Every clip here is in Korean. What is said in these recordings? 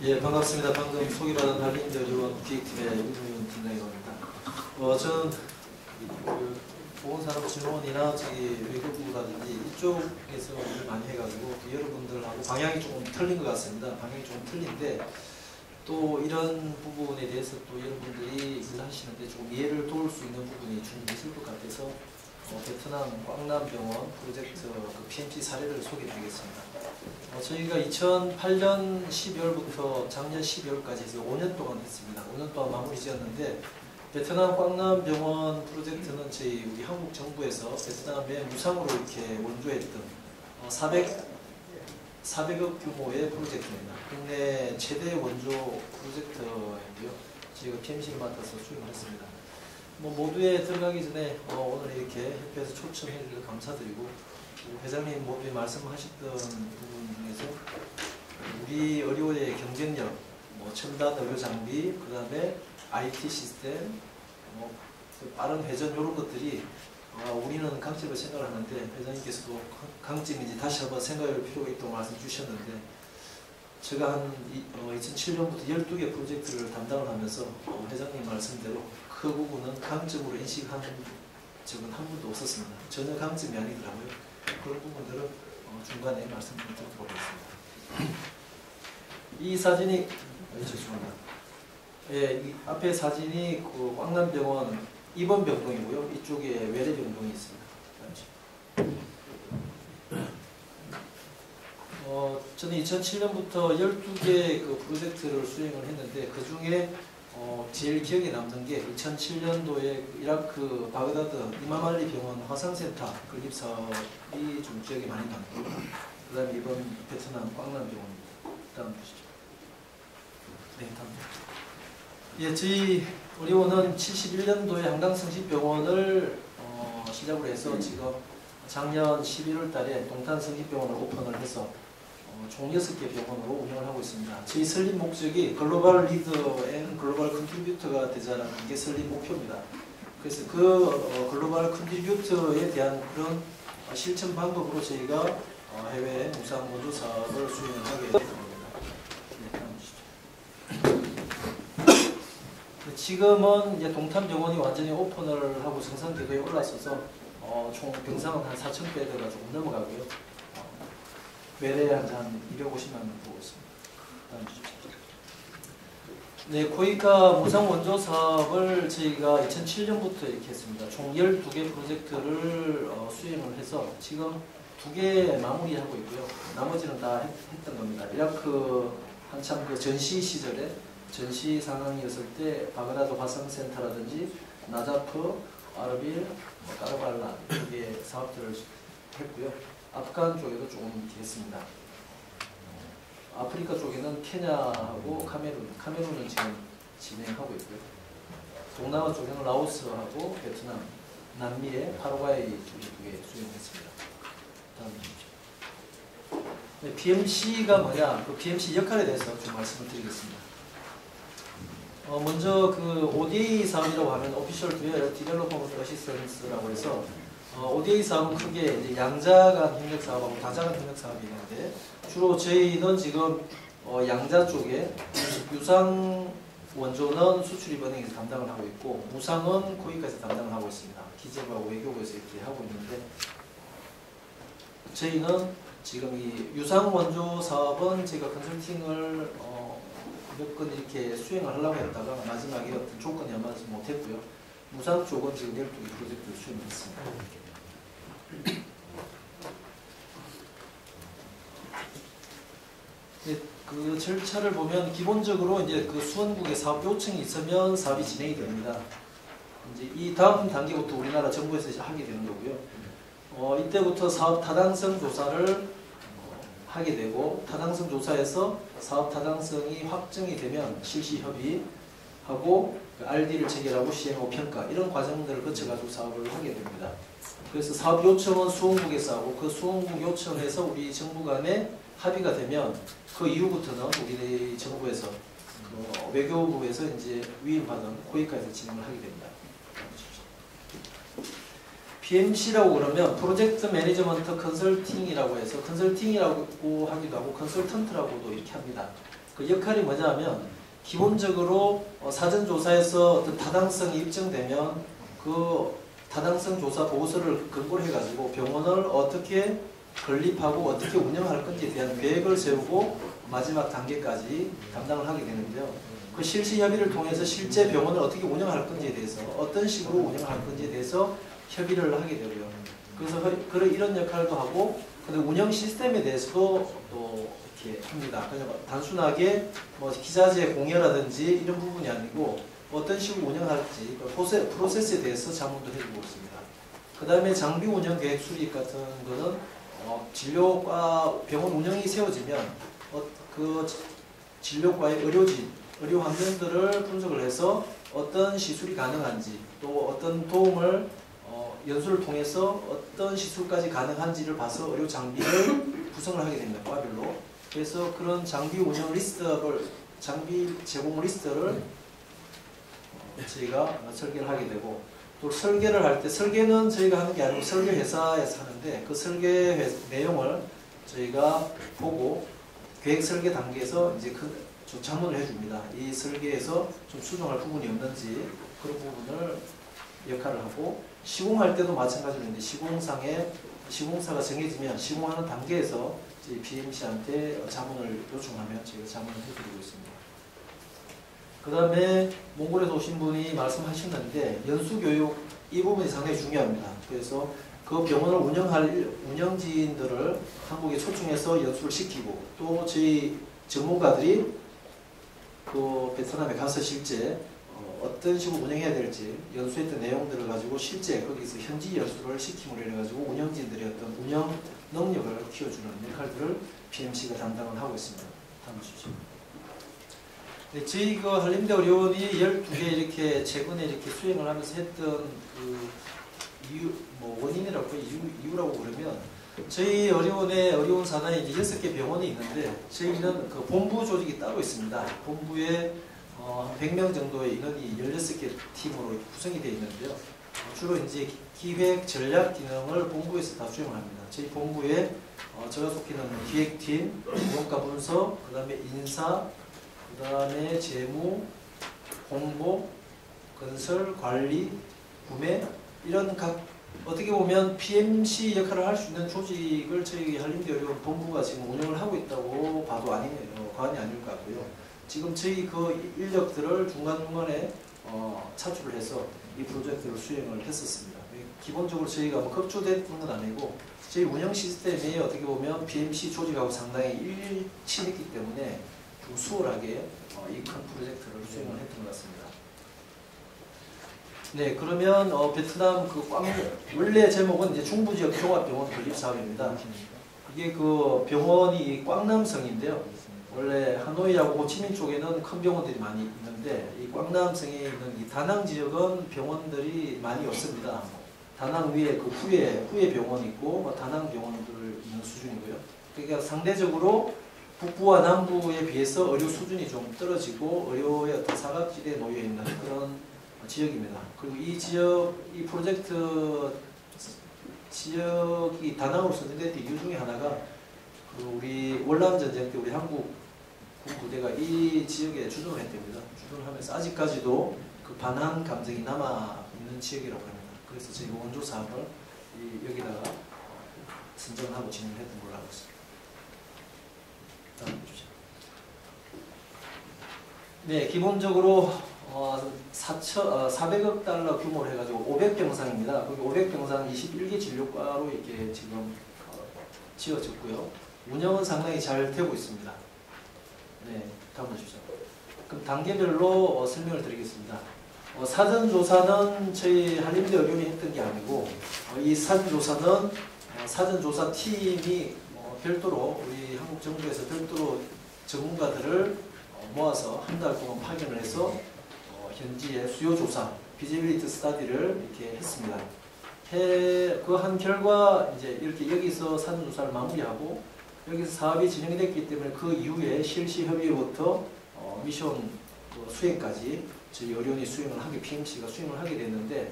예, 반갑습니다. 방금 소개받은 한림대의원 기획팀의 윤우윤 팀장입니다. 저는 보건산업진흥원이나 저기 외교부라든지 이쪽에서 일을 많이 해가지고 여러분들하고 방향이 조금 틀린 것 같습니다. 방향이 조금 틀린데 또 이런 부분에 대해서 또 여러분들이 일하시는데 조금 이해를 도울 수 있는 부분이 충분히 있을 것 같아서 베트남 꽝남병원 프로젝트 그 PMC 사례를 소개드리겠습니다. 저희가 2008년 12월부터 작년 12월까지 해서 5년 동안 했습니다. 5년 동안 마무리 지었는데 베트남 꽝남병원 프로젝트는 저희 우리 한국 정부에서 베트남에 무상으로 이렇게 원조했던 400억 규모의 프로젝트입니다. 국내 최대 원조 프로젝트인데요. 저희가 PMC를 맡아서 수행을 했습니다. 모두에 들어가기 전에 오늘 이렇게 협회에서 초청해 주셔서 감사드리고 회장님 모두에 말씀하셨던 부분 중에서 우리 의료의 경쟁력, 첨단 의료 장비, 그 다음에 IT 시스템, 빠른 회전 이런 것들이 우리는 강점을 생각을 하는데 회장님께서도 강점인지 다시 한번 생각할 필요가 있다고 말씀 주셨는데 제가 한 2007년부터 12개 프로젝트를 담당을 하면서 회장님 말씀대로 그 부분은 강점으로 인식한 적은 한 번도 없었습니다. 전혀 강점이 아니더라고요. 그런 부분들은 중간에 말씀 좀 드리도록 하겠습니다. 이 사진이 죄송합니다. 예, 이 앞에 사진이 그 꽝남병원 입원 병동이고요. 이쪽에 외래 병동이 있습니다. 저는 2007년부터 12개 그 프로젝트를 수행을 했는데 그 중에 제일 기억에 남는 게 2007년도에 이라크 바그다드 이맘알리 병원 화상센터 건립 사업이 좀 기억에 많이 남고요. 그 다음에 이번 베트남 꽝남병원입니다. 다음 보시죠. 네, 다음. 예, 저희 의료원은 71년도에 한강성심병원을 시작으로 해서 지금 작년 11월 달에 동탄성심병원을 오픈을 해서 총 6개 병원으로 운영을 하고 있습니다. 저희 설립 목적이 글로벌 리더 앤 글로벌 컨트리뷰터가 되자는 게 설립 목표입니다. 그래서 그 글로벌 컨트리뷰터에 대한 그런 실천 방법으로 저희가 해외 무상 원조 사업을 수행을 하게 된 겁니다. 네, 다음 보시죠. 지금은 이제 동탄병원이 완전히 오픈을 하고 정상궤도에 올라서서 총 병상은 한 4,000배대가 조금 넘어가고요. 외래에 한 250만 명 보고 있습니다. 다음 주십시오. 네, 고위가 무상 원조 사업을 저희가 2007년부터 이렇게 했습니다. 총 12개 프로젝트를 수행을 해서 지금 2개 마무리하고 있고요. 나머지는 다 했던 겁니다. 이라크 한참 그 전시 시절에 전시 상황이었을 때 바그다드 화상센터라든지 나자프, 아르빌, 까르발라 이렇게 사업들을 했고요. 아프간 쪽에도 조금 했습니다. 아프리카 쪽에는 케냐하고 카메룬은 지금 진행하고 있고요. 동남아 쪽에는 라오스하고 베트남, 남미의 파라과이 쪽에 2개 수행했습니다. 다음 주십시오. 네, PMC가 뭐냐? 그 PMC 역할에 대해서 좀 말씀을 드리겠습니다. 먼저 그 ODA 사업이라고 하면 Official Development Assistance라고 해서 ODA 사업은 크게 이제 양자 간 협력 사업하고 다자 간 협력 사업이 있는데 주로 저희는 지금 양자 쪽에 유상 원조는 수출입은행에서 담당을 하고 있고 무상은 고위까지 담당을 하고 있습니다. 기재부하고 외교부에서 이렇게 하고 있는데 저희는 지금 이 유상 원조 사업은 제가 컨설팅을 몇 건 이렇게 수행을 하려고 했다가 마지막에 어떤 조건이 안 맞아서 못했고요. 무상 쪽은 지금 12개 프로젝트를 수행했습니다. 네, 그 절차를 보면 기본적으로 이제 그 수원국에 사업 요청이 있으면 사업이 진행이 됩니다. 이제 이 다음 단계부터 우리나라 정부에서 이제 하게 되는 거고요. 이때부터 사업 타당성 조사를 하게 되고 타당성 조사에서 사업 타당성이 확정이 되면 실시 협의하고 RD를 체결하고 시행하고 평가 이런 과정들을 거쳐가지고 사업을 하게 됩니다. 그래서 사업 요청은 수원국에서 하고 그 수원국 요청에서 우리 정부 간에 합의가 되면 그 이후부터는 우리 정부에서 그 외교부에서 이제 위임받은 고위까지 진행을 하게 됩니다. PMC라고 그러면 프로젝트 매니지먼트 컨설팅이라고 해서 컨설팅이라고 하기도 하고 컨설턴트라고도 이렇게 합니다. 그 역할이 뭐냐면 기본적으로 사전조사에서 어떤 타당성이 입증되면 그 타당성 조사 보고서를 근거로 해가지고 병원을 어떻게 건립하고 어떻게 운영할 건지에 대한 계획을 세우고 마지막 단계까지 담당을 하게 되는데요. 그 실시 협의를 통해서 실제 병원을 어떻게 운영할 건지에 대해서 어떤 식으로 운영할 건지에 대해서 협의를 하게 되고요. 그래서 이런 역할도 하고 근데 운영 시스템에 대해서도 또 이렇게 합니다. 그냥 단순하게 뭐 기자재 공여라든지 이런 부분이 아니고 어떤 식으로 운영할지 프로세스에 대해서 자문도 해주고 있습니다. 그 다음에 장비 운영 계획 수립 같은 거는 진료과 병원 운영이 세워지면 그 진료과의 의료 환경들을 분석을 해서 어떤 시술이 가능한지 또 어떤 도움을 연수를 통해서 어떤 시술까지 가능한지를 봐서 의료 장비를 구성을 하게 됩니다. 과별로. 그래서 그런 장비 운영 리스트를 장비 제공 리스트를 저희가 설계를 하게 되고 또 설계를 할 때 설계는 저희가 하는 게 아니고 설계 회사에서 하는데 그 설계 내용을 저희가 보고 계획 설계 단계에서 이제 좀 자문을 해줍니다. 이 설계에서 좀 수정할 부분이 없는지 그런 부분을 역할을 하고 시공할 때도 마찬가지로 이제 시공사가 정해지면 시공하는 단계에서 저희 BMC한테 자문을 요청하면 저희가 자문을 해드리고 있습니다. 그 다음에 몽골에서 오신 분이 말씀하셨는데 연수교육 이 부분이 상당히 중요합니다. 그래서 그 병원을 운영할 운영진들을 한국에 초청해서 연수를 시키고 또 저희 전문가들이 그 베트남에 가서 실제 어떤 식으로 운영해야 될지 연수했던 내용들을 가지고 실제 거기서 현지 연수를 시킴으로 해가지고 운영진들의 어떤 운영 능력을 키워주는 역할들을 BMC가 담당을 하고 있습니다. 다음 주시죠. 네, 저희 그 한림대 의료원이 12개 이렇게 최근에 이렇게 수행을 하면서 했던 그 이유, 뭐 원인이라고 이유라고 그러면 저희 의료원 산하에 이제 6개 병원이 있는데 저희는 그 본부 조직이 따로 있습니다. 본부에 100명 정도의 인원이 16개 팀으로 구성이 되어 있는데요. 주로 이제 기획 전략 기능을 본부에서 다 수행을 합니다. 저희 본부에 제가 속해 있는 기획팀, 원가 분석, 그 다음에 인사, 그 다음에 재무, 홍보, 건설, 관리, 구매 이런 각 어떻게 보면 PMC 역할을 할 수 있는 조직을 저희 한림대 의료원 본부가 지금 운영을 하고 있다고 봐도 과언이 아닐 것 같고요. 지금 저희 그 인력들을 중간중간에 차출을 해서 이 프로젝트를 수행을 했었습니다. 기본적으로 저희가 뭐 급조된 건 아니고 저희 운영 시스템이 어떻게 보면 BMC 조직하고 상당히 일치했기 때문에 좀 수월하게 이 큰 프로젝트를 수행을 했던 것 같습니다. 네, 그러면 베트남 그 원래 제목은 이제 중부지역 종합병원 건립 사업입니다. 이게 그 병원이 꽝남성인데요. 원래 하노이하고 호치민 쪽에는 큰 병원들이 많이 있는데 이 꽝남성에 있는 이 다낭 지역은 병원들이 많이 없습니다. 다낭 위에 그 후에 병원이 있고 뭐 다낭 병원들 있는 수준이고요. 그러니까 상대적으로 북부와 남부에 비해서 의료 수준이 좀 떨어지고 의료의 어떤 사각지대에 놓여 있는 그런 지역입니다. 그리고 이 지역, 이 프로젝트 지역이 다낭으로 선정된 이유 중에 하나가 그 우리 월남 전쟁 때 우리 한국 군 부대가 이 지역에 주둔을 했답니다. 주둔을 하면서 아직까지도 그 반한 감정이 남아 있는 지역이라고 합니다. 그래서 저희가 원조 사업을 여기다가 선정하고 진행을 했던 걸로 알고 있습니다. 다음 주시죠. 네, 기본적으로 400억 달러 규모로 해가지고 500병상입니다. 거기 500병상 21개 진료과로 이렇게 지금 지어졌고요. 운영은 상당히 잘 되고 있습니다. 네, 다음 주시죠. 그럼 단계별로 설명을 드리겠습니다. 사전조사는 저희 한림대 의료원이 했던 게 아니고 이 사전조사는 사전조사 팀이 별도로 우리 한국 정부에서 별도로 전문가들을 모아서 한 달 동안 파견을 해서 현지의 수요조사, 비지빌리티 스터디를 이렇게 했습니다. 그 한 결과 이제 이렇게 여기서 사전조사를 마무리하고 여기서 사업이 진행이 됐기 때문에 그 이후에 실시 협의로부터 미션 수행까지 저희 의료원이 수행을 하게 PMC가 수행을 하게 됐는데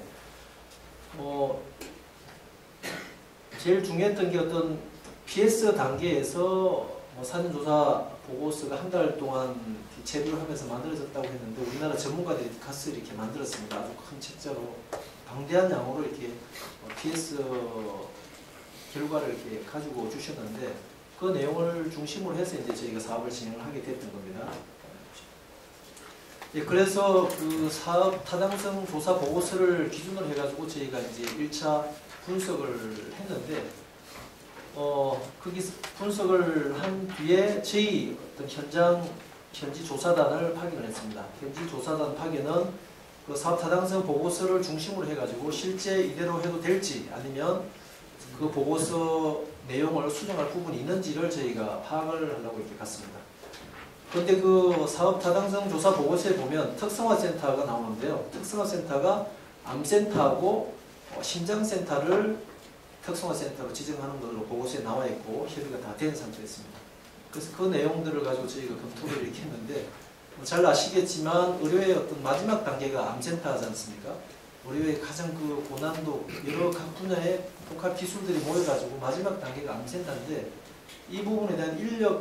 제일 중요했던 게 어떤 PS 단계에서 사전조사 보고서가 한 달 동안 체류를 하면서 만들어졌다고 했는데 우리나라 전문가들이 가서 이렇게 만들었습니다. 아주 큰 책자로 방대한 양으로 이렇게 PS 결과를 이렇게 가지고 주셨는데 그 내용을 중심으로 해서 이제 저희가 사업을 진행을 하게 됐던 겁니다. 예, 그래서 그 사업 타당성 조사 보고서를 기준으로 해가지고 저희가 이제 1차 분석을 했는데 거기서 분석을 한 뒤에 저희 어떤 현지 조사단을 파견을 했습니다. 현지 조사단 파견은 그 사업 타당성 보고서를 중심으로 해가지고 실제 이대로 해도 될지 아니면 그 보고서 내용을 수정할 부분이 있는지를 저희가 파악을 하려고 이렇게 갔습니다. 그런데 그 사업 타당성 조사 보고서에 보면 특성화센터가 나오는데요. 특성화센터가 암센터하고 심장센터를 특성화센터로 지정하는 것으로 보고서에 나와 있고 협의가 다 된 상태였습니다. 그래서 그 내용들을 가지고 저희가 검토를 이렇게 했는데 잘 아시겠지만 의료의 어떤 마지막 단계가 암센터지 않습니까? 의료의 가장 그 고난도 여러 각 분야의 복합 기술들이 모여가지고 마지막 단계가 암센터인데 이 부분에 대한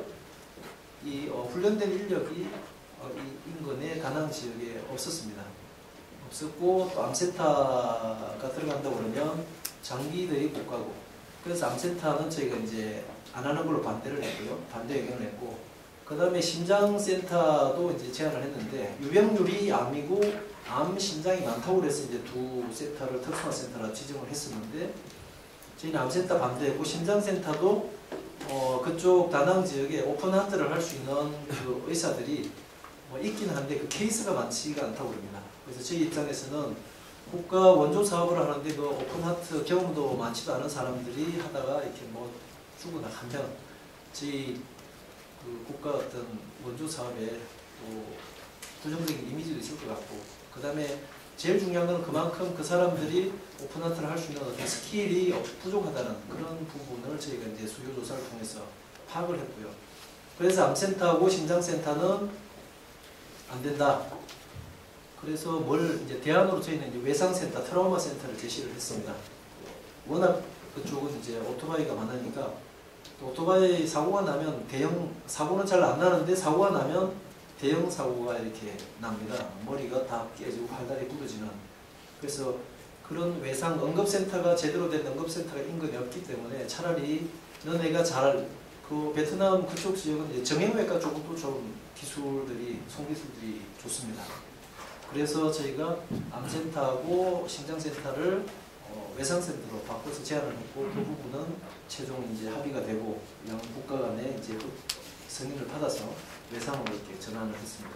훈련된 인력이 이 인근의 가난 지역에 없었습니다. 없었고 또 암센터가 들어간다고 그러면 장비들이 못 가고 그래서 암센터는 저희가 이제 안 하는 걸로 반대를 했고요. 반대 의견을 했고 그 다음에 심장센터도 이제 제안을 했는데 유병률이 암이고 암 심장이 많다고 그래서 이제 두 센터를 특성화센터로 지정을 했었는데 저희는 암센터 반대했고 심장센터도 그쪽 다낭 지역에 오픈하트를 할 수 있는 그 의사들이 있긴 한데 그 케이스가 많지가 않다고 그럽니다. 그래서 저희 입장에서는 국가 원조 사업을 하는데 그 오픈하트 경험도 많지도 않은 사람들이 하다가 이렇게 죽거나 하면 저희 그 국가 어떤 원조 사업에 또 부정적인 이미지도 있을 것 같고 그 다음에 제일 중요한 건 그만큼 그 사람들이 오픈하트를 할 수 있는 어떤 스킬이 부족하다는 그런 부분을 저희가 이제 수요 조사를 통해서 파악을 했고요. 그래서 암센터하고 심장센터는 안 된다. 그래서 이제 대안으로 저희는 이제 외상센터, 트라우마 센터를 제시를 했습니다. 워낙 그쪽은 이제 오토바이가 많으니까 또 오토바이 사고가 나면 대형 사고는 잘 안 나는데 사고가 나면 대형 사고가 이렇게 납니다. 머리가 다 깨지고 팔다리 부러지는. 그래서 그런 외상 응급센터가 제대로 된 응급센터가 인근에 없기 때문에 차라리 너네가 그 베트남 그쪽 지역은 이제 정형외과 쪽도 좀 손기술들이 좋습니다. 그래서 저희가 암센터하고 심장센터를 외상센터로 바꿔서 제안을 했고 그 부분은 최종 이제 합의가 되고 양 국가 간에 이제 승인을 받아서 외상으로 이렇게 전환을 했습니다.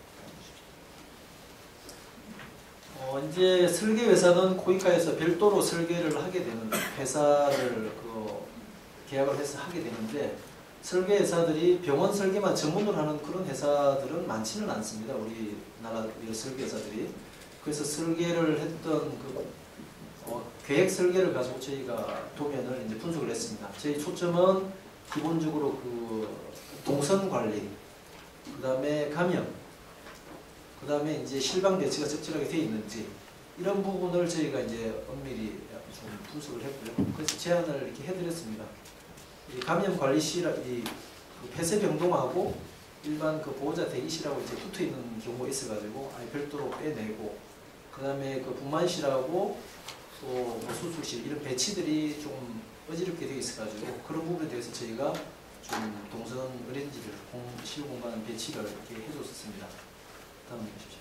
이제 설계 회사는 코이카에서 별도로 설계를 하게 되는 회사를 계약을 해서 하게 되는데 설계 회사들이 병원 설계만 전문으로 하는 그런 회사들은 많지는 않습니다. 우리나라 설계 회사들이. 그래서 설계를 했던 계획 설계를 가지고 저희가 도면을 이제 분석을 했습니다. 저희 초점은 기본적으로 동선 관리, 그 다음에 감염, 그 다음에 이제 실방 배치가 적절하게 되어 있는지 이런 부분을 저희가 이제 엄밀히 좀 분석을 했고요. 그래서 제안을 이렇게 해드렸습니다. 이 감염 관리실, 폐쇄 병동하고 일반 보호자 대기실하고 이제 붙어 있는 경우가 있어가지고 아예 별도로 빼내고, 그 다음에 분만실하고 또 수술실 이런 배치들이 좀 어지럽게 되어 있어가지고 그런 부분에 대해서 저희가 좀 동선 어레인지를 실공간 배치를 이렇게 해줬었습니다. 다음 보십시오.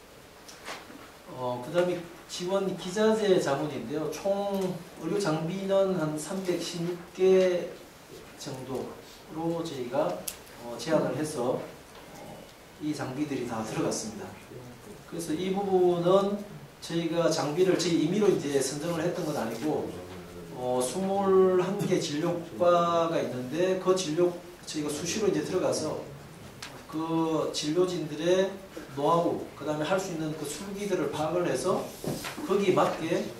그 다음에 지원 기자재 자문인데요. 총 의료 장비는 한 316개 정도로 저희가 제안을 해서 이 장비들이 다 들어갔습니다. 그래서 이 부분은 저희가 장비를 저희 임의로 이제 선정을 했던 건 아니고 21개 진료과가 있는데 그 저희가 수시로 이제 들어가서 그 진료진들의 노하우, 그 다음에 할 수 있는 그 술기들을 파악을 해서 거기에 맞게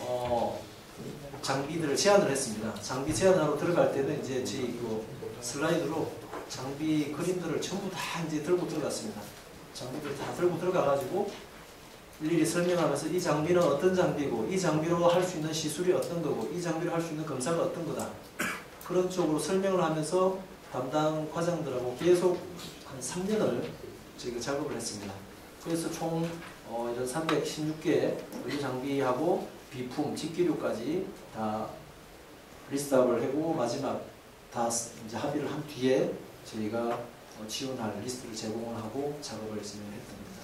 장비들을 제안을 했습니다. 장비 제안하러 들어갈 때는 이제 저희 슬라이드로 장비 그림들을 전부 다 이제 들고 들어갔습니다. 장비들 다 들고 들어가가지고 일일이 설명하면서 이 장비는 어떤 장비고, 이 장비로 할 수 있는 시술이 어떤 거고, 이 장비로 할 수 있는 검사가 어떤 거다. 그런 쪽으로 설명을 하면서 담당 과장들하고 계속 한 3년을 저희가 작업을 했습니다. 그래서 총 이런 316개 의료 장비하고 비품, 직기류까지 다 리스트업을 하고 마지막 다 이제 합의를 한 뒤에 저희가 지원할 리스트를 제공을 하고 작업을 진행했답니다.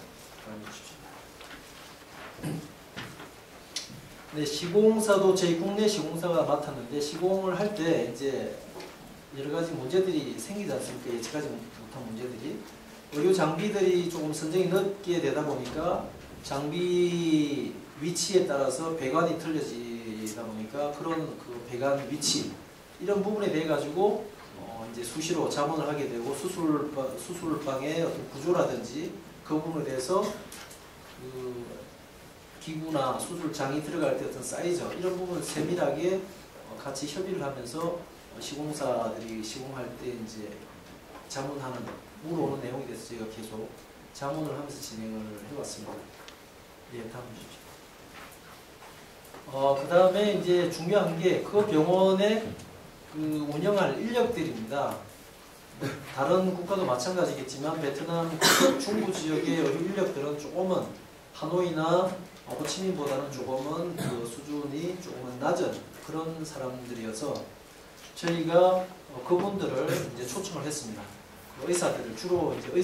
네, 시공사도 저희 국내 시공사가 맡았는데 시공을 할 때 이제 여러 가지 문제들이 생기지 않습니까? 예측하지 못한 문제들이. 의료 장비들이 조금 선정이 늦게 되다 보니까 장비 위치에 따라서 배관이 틀려지다 보니까 그런 그 배관 위치 이런 부분에 대해 가지고 이제 수시로 자문을 하게 되고 수술방의 어떤 구조라든지 그 부분에 대해서 그 기구나 수술장이 들어갈 때 어떤 사이즈 이런 부분을 세밀하게 같이 협의를 하면서 시공사들이 시공할 때 이제 자문하는 물어오는 내용에 대해서 저희가 계속 자문을 하면서 진행을 해왔습니다. 예, 다음 주시죠. 그 다음에 이제 중요한 게 그 병원의 그 운영할 인력들입니다. 다른 국가도 마찬가지겠지만 베트남 중부 지역의 의료 인력들은 조금은 하노이나 호치민보다는 조금은 그 수준이 조금은 낮은 그런 사람들이어서 저희가 그분들을 이제 초청을 했습니다. 의사들을 주로 이제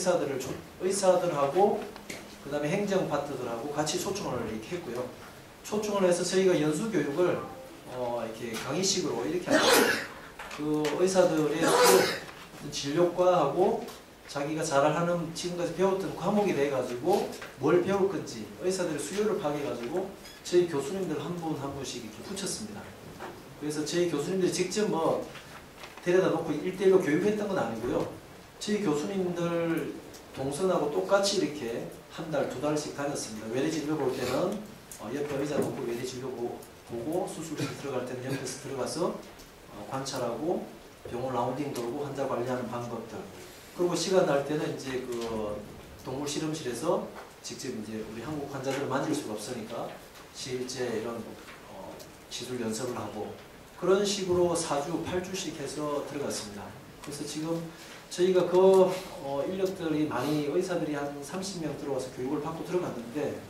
의사들하고 그 다음에 행정 파트들하고 같이 초청을 이렇게 했고요. 초청을 해서 저희가 연수 교육을 이렇게 강의식으로 이렇게 하고 그 의사들의 그 진료과하고 자기가 잘하는 지금까지 배웠던 과목이 돼가지고 뭘 배울 건지 의사들의 수요를 파악해가지고 저희 교수님들 한 분 한 분씩 이렇게 붙였습니다. 그래서 저희 교수님들이 직접 뭐 데려다 놓고 1대1로 교육했던 건 아니고요. 저희 교수님들 동선하고 똑같이 이렇게 한 달, 두 달씩 다녔습니다. 외래 진료 볼 때는 옆에 의자 놓고 외래 진료 보고 수술실 들어갈 때는 옆에서 들어가서 관찰하고 병원 라운딩 돌고 환자 관리하는 방법들. 그리고 시간 날 때는 이제 그 동물 실험실에서 직접 이제 우리 한국 환자들을 만질 수가 없으니까 실제 이런 기술 연습을 하고 그런 식으로 4주, 8주씩 해서 들어갔습니다. 그래서 지금 저희가 그 인력들이 많이 의사들이 한 30명 들어와서 교육을 받고 들어갔는데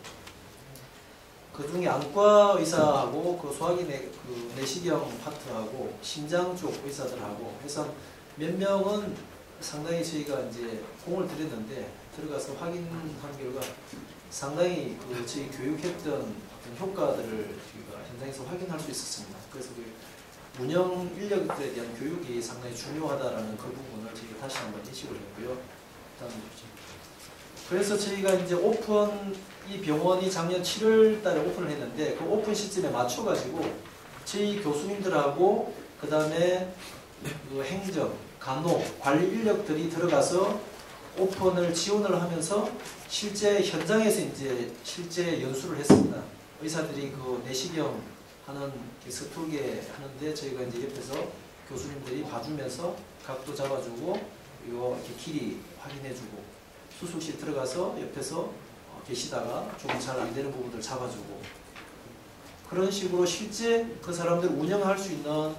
그 중에 안과 의사하고 그 소화기 그 내시경 파트하고 심장 쪽 의사들하고 해서 몇 명은 상당히 저희가 이제 공을 들였는데 들어가서 확인한 결과 상당히 그 저희 교육했던 어떤 효과들을 저희가 현장에서 확인할 수 있었습니다. 그래서 그 운영 인력들에 대한 교육이 상당히 중요하다라는 그 부분을 저희가 다시 한번 인식을 했고요. 다음 주죠. 그래서 저희가 이제 이 병원이 작년 7월 달에 오픈을 했는데 그 오픈 시점에 맞춰가지고 저희 교수님들하고 그 다음에 그 행정, 간호, 관리 인력들이 들어가서 오픈을 지원을 하면서 실제 현장에서 이제 실제 연수를 했습니다. 의사들이 그 내시경 하는 서툴게 하는데 저희가 이제 옆에서 교수님들이 봐주면서 각도 잡아주고 이거 이렇게 길이 확인해주고 수술실 들어가서 옆에서 계시다가 조금 잘 안 되는 부분들 잡아주고 그런 식으로 실제 그 사람들 운영할 수 있는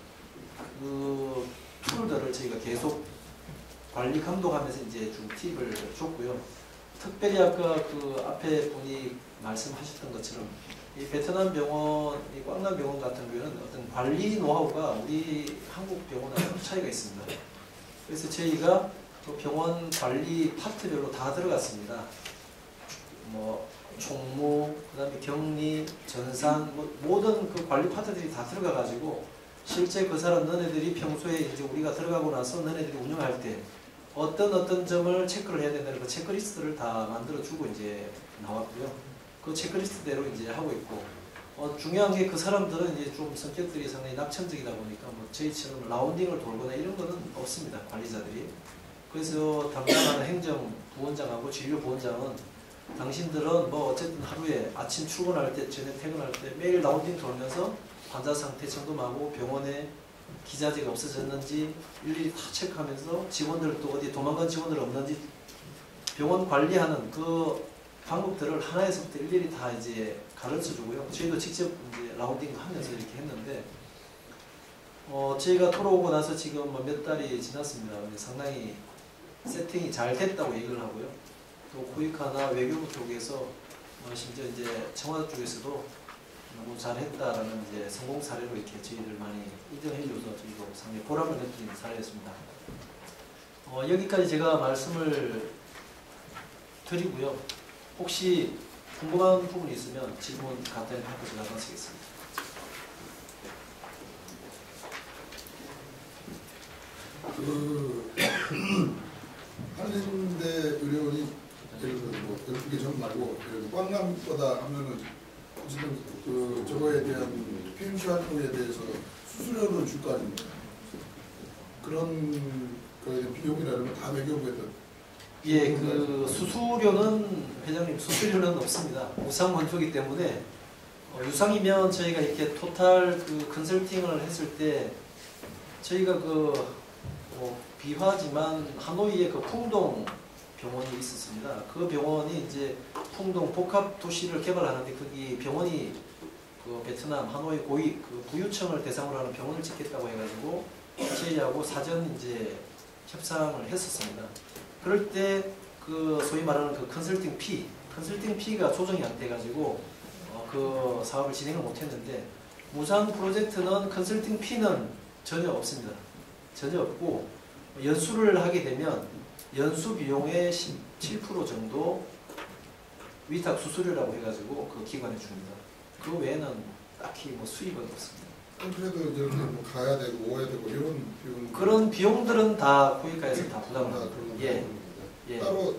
그 툴들을 저희가 계속 관리 감독하면서 이제 좀 팁을 줬고요. 특별히 아까 그 앞에 분이 말씀하셨던 것처럼 이 베트남 병원, 이 꽝남 병원 같은 경우에는 어떤 관리 노하우가 우리 한국 병원하고 차이가 있습니다. 그래서 저희가 그 병원 관리 파트별로 다 들어갔습니다. 뭐 총무, 그다음에 격리, 전산, 뭐 모든 그 관리 파트들이 다 들어가가지고 실제 그 사람 너네들이 평소에 이제 우리가 들어가고 나서 너네들이 운영할 때 어떤 점을 체크를 해야 된다는 그 체크리스트를 다 만들어주고 이제 나왔고요. 그 체크리스트대로 이제 하고 있고 중요한 게 그 사람들은 이제 좀 성격들이 상당히 낙천적이다 보니까 뭐 저희처럼 라운딩을 돌거나 이런 거는 없습니다. 관리자들이. 그래서 담당하는 행정 부원장하고 진료 부원장은 당신들은 뭐 어쨌든 하루에 아침 출근할 때, 저녁 퇴근할 때 매일 라운딩 돌면서 환자 상태 점검하고 병원에 기자재가 없어졌는지 일일이 다 체크하면서 직원들도 어디 도망간 직원들 없는지 병원 관리하는 그 방법들을 하나에서부터 일일이 다 이제 가르쳐 주고요. 저희도 직접 이제 라운딩 하면서 이렇게 했는데 저희가 들어오고 나서 지금 몇 달이 지났습니다. 근데 상당히 세팅이 잘 됐다고 얘기를 하고요. 또 코이카나 외교부 쪽에서 심지어 이제 청와대 쪽에서도 너무 잘했다라는 이제 성공 사례로 이렇게 저희들 많이 인정해줘서 저희도 상당히 보람을 느끼는 사례였습니다. 여기까지 제가 말씀을 드리고요. 혹시 궁금한 부분이 있으면 질문 간단히 하고 제가 마치겠습니다. 한림대 의료원이 예를 들어 뭐 12개 점 말고 예를 들어 꽝남보다 하면은 어쨌든 저거에 대한 PMC 활동에 대해서 수수료를 줄 거 아닙니까? 그런 거에 대한 비용이라는 건 다 외교부에다. 예, 수수료는 회장님 수수료는 없습니다. 무상 원조이기 때문에 유상이면 저희가 이렇게 토탈 컨설팅을 했을 때 저희가 비화지만 하노이에 풍동 병원이 있었습니다. 그 병원이 이제 풍동 복합 도시를 개발하는데 거기 병원이 베트남 하노이 고위 부유층을 대상으로 하는 병원을 짓겠다고 해가지고 저희하고 사전 이제 협상을 했었습니다. 그럴 때 소위 말하는 컨설팅 피가 조정이 안 돼가지고 그 사업을 진행을 못했는데 무상 프로젝트는 컨설팅 피는 전혀 없습니다. 전혀 없고 연수를 하게 되면 연수 비용의 17% 정도 위탁 수수료라고 해가지고 그 기관에 줍니다. 그 외에는 딱히 수입은 없습니다. 그래도 이렇게 가야 되고 오야 되고 이런 비용 그런 비용들은 다 코이카에서 다 부담을 합니다. 예. 따로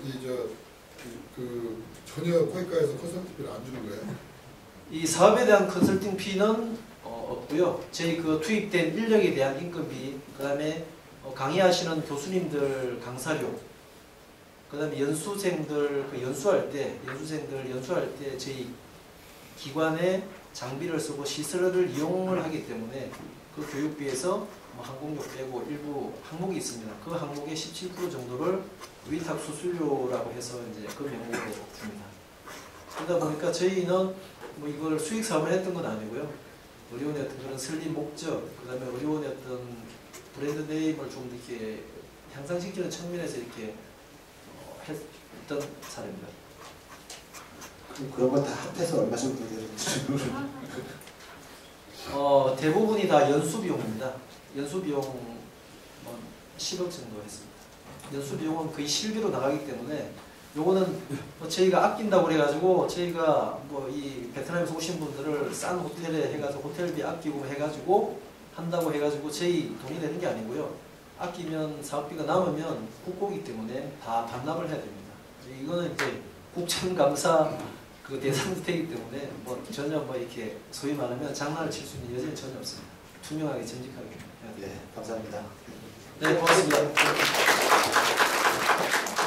전혀 코이카에서 컨설팅비를 안 주는 거예요? 이 사업에 대한 컨설팅 피는 없고요. 저희 투입된 인력에 대한 인건비, 그 다음에 강의하시는 교수님들 강사료, 그 다음에 연수생들 연수할 때 저희 기관의 장비를 쓰고 시설을 이용을 하기 때문에 그 교육비에서 항공료 빼고 일부 항목이 있습니다. 그 항목의 17% 정도를 위탁 수수료라고 해서 이제 그 명목으로 줍니다. 그러다 보니까 저희는 이걸 수익 사업을 했던 건 아니고요. 의료원의 어떤 그런 설립 목적, 그 다음에 의료원의 어떤 브랜드 네임을 좀 이렇게 향상시키는 측면에서 이렇게 했던 사례입니다. 그런 건 다 합해서 얼마 정도 되는지 대부분이 다 연수비용입니다. 연수비용 10억 정도 했습니다. 연수비용은 거의 실비로 나가기 때문에 요거는 저희가 아낀다고 그래가지고 저희가 이 베트남에서 오신 분들을 싼 호텔에 해가지고 호텔비 아끼고 해가지고 한다고 해가지고 저희 돈이 되는 게 아니고요. 아끼면 사업비가 남으면 국고이기 때문에 다 반납을 해야 됩니다. 이거는 이제 국정감사 대상주택이기 때문에 전혀 이렇게 소위 말하면 장난을 칠 수 있는 여지는 전혀 없습니다. 투명하게 정직하게 해야 됩니다. 네, 감사합니다. 네, 고맙습니다.